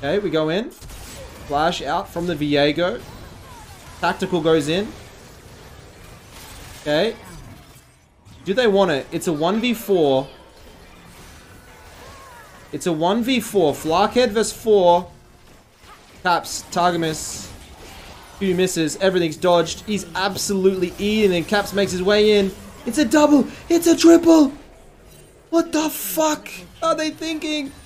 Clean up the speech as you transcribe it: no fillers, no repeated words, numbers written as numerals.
Okay, we go in. Flash out from the Viego. Tactical goes in. Okay. Do they want it? It's a 1v4. It's a 1v4. Flakked vs 4. Caps, Targamas. 2 misses. Everything's dodged. He's absolutely eating, and Caps makes his way in. It's a double. It's a triple. What the fuck are they thinking?